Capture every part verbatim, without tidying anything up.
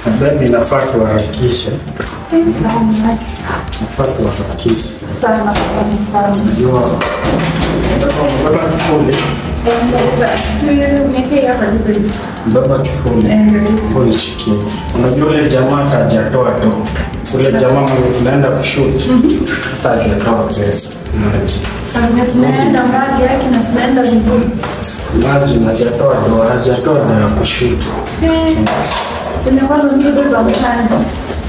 Baby nafaa kuharakisha. Nafaa kuharakisha. Sana sana. Unajua baba kifuli. Baba kifuli. Kifuli chikini. Unajua ile jamaa hajatoa do. Ule jamaa mwenye tunaenda kushoot. Hajatoa pesa. Tunaenda maji yake na tunaenda vizuri. Maji na hajatoa do, hajatoa do ya kushoot. Tunakuwa na video za mchana.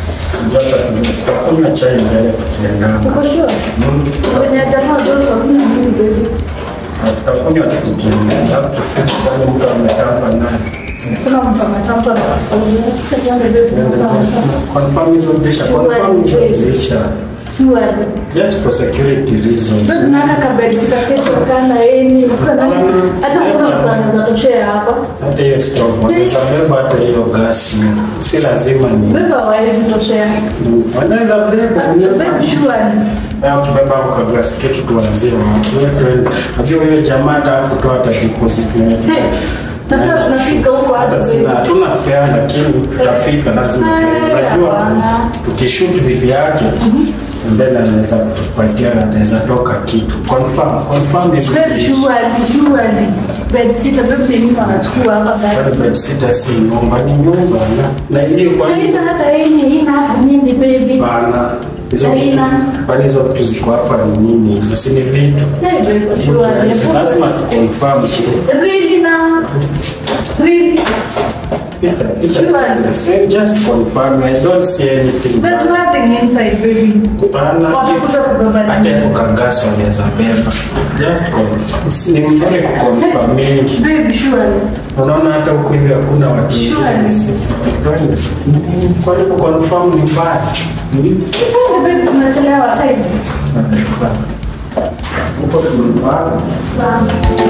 Kuna chai mbele tukiendana. Uko sure? Kwenye jamaa zote wakina nini baby? Tutakunywa tukiendana. Hapo tufiche pale mtu ametamba naye. Kuna mtu ametamba na kafulia. Sasa ndio ndio. Confirm hizo bisha. Confirm hizo bisha. Sure. Just for security reasons. Nana kabisa kesho kana yeni. Hata kuna plan za kushare hapa. Hata hiyo stove. Wanasema hata hiyo gas. Si lazima ni. Beba wale kutoshare. Wanaweza beba. Beba sure. Au kibeba kwa gas kitu tuanzie. Unajua hiyo jamaa hata kutoa hata deposit ni. Sasa tunafika huko hata sina hatuna fare lakini tutafika lazima. Unajua tukishoot video yake then anaweza kutupatia na anaweza toka kitu. Confirm, confirm is very sure, sure. Bedsitter baby ni anachukua hapa ndani. Bedsitter si nyumba, ni nyumba na ile kwa nini hata yeye ina nini baby? Bana. Hizo bali hizo vitu ziko hapa ni nini? Hizo si ni vitu. Eh baby sure. Lazima tu confirm kitu. Really na. Really. Sure. Just confirm. I don't see anything. There's nothing inside, baby. Bana, hata kukangaso anaweza beba. Just confirm. Ni mbele kuconfirm mingi. Baby, sure. Unaona hata huko hivi hakuna watu wengine. Sisi. Kwa hiyo kuconfirm ni mbaya. Baby, tunachelewa time. Sawa. Uko tunapanga. Sawa.